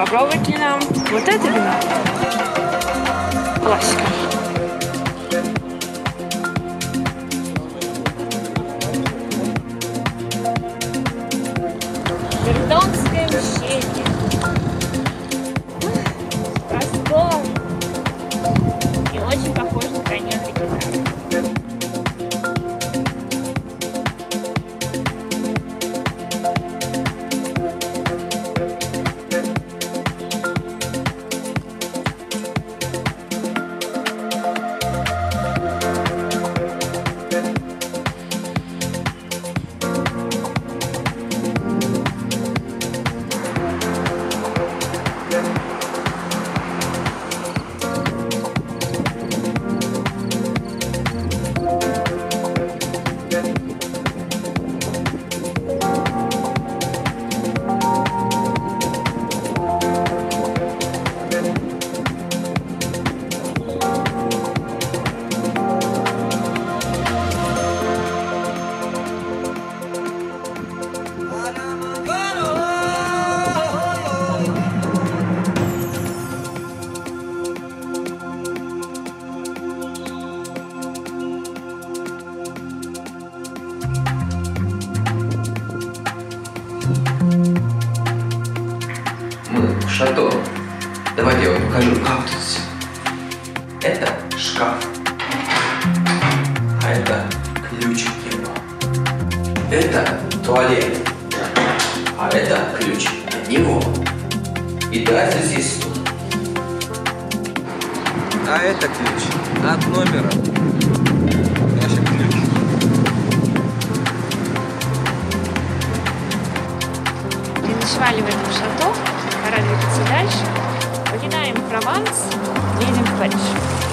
попробовать ли нам вот это вино. Классика. Вердонское ущелье. Простор. И очень похож на каньон Рикетара. Шато. Давайте я вам покажу, как тут все. Это шкаф. А это ключ от него. Это туалет. А это ключ от него. И дальше здесь стул. А это ключ от номера. Наш ключ. Переночевали в этом шато. Пора двигаться дальше. Покидаем Прованс, едем в Париж.